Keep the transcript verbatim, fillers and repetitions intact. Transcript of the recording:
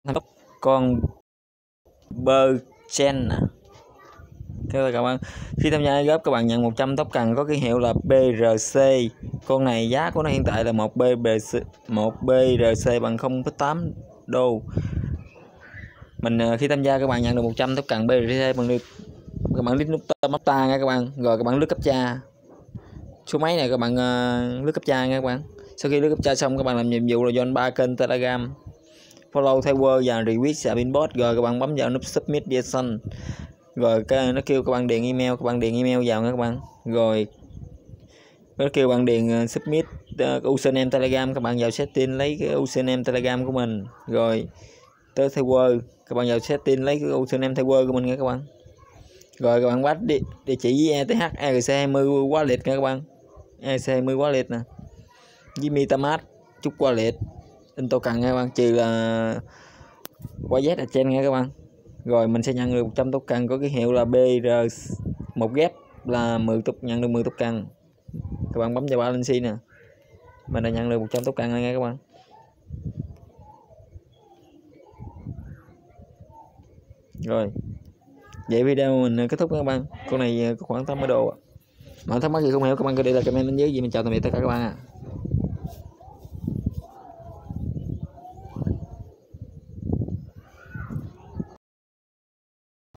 con bơ chen à. Thế là các bạn khi tham gia góp các bạn nhận một trăm tóc cần có ký hiệu là bê rờ xê. Con này giá của nó hiện tại là một bê rờ xê bằng không phẩy tám đô. Mình khi tham gia các bạn nhận được một trăm tóc cần bê rờ xê bằng được các bạn click nút móc ta nha các bạn, rồi các bạn lướt cấp cha số máy này, các bạn uh, lướt cấp cha nha các bạn. Sau khi lướt cấp cha xong các bạn làm nhiệm vụ là join ba kênh Telegram, follow theo word và request và inbox, rồi các bạn bấm vào nút submit JSON, rồi cái nó kêu các bạn điền email, các bạn điền email vào nha các bạn, rồi nó kêu bạn điền uh, submit uh, username Telegram, các bạn vào setting lấy cái username Telegram của mình, rồi tới theo word các bạn vào setting lấy cái username theo word của mình nha các bạn. Rồi các bạn bắt địa, địa chỉ e tê hát e rờ xê hai mươi wallet nha các bạn, e rờ xê hai mươi wallet nè, với MetaMask chút wallet in token nha các bạn, trừ là qua Z trên nha các bạn. Rồi mình sẽ nhận được một trăm token có cái hiệu là bê rờ, một ghép là mười tục nhận được mười token. Các bạn bấm vào balance nè, mình đã nhận được một trăm token nha các bạn. Rồi vậy video mình kết thúc các bạn. Con này có khoảng tám mươi đô. Mà thắc mắc gì không hiểu các bạn có để lại comment bên dưới. Gì mình chào tạm biệt tất cả các bạn ạ. À.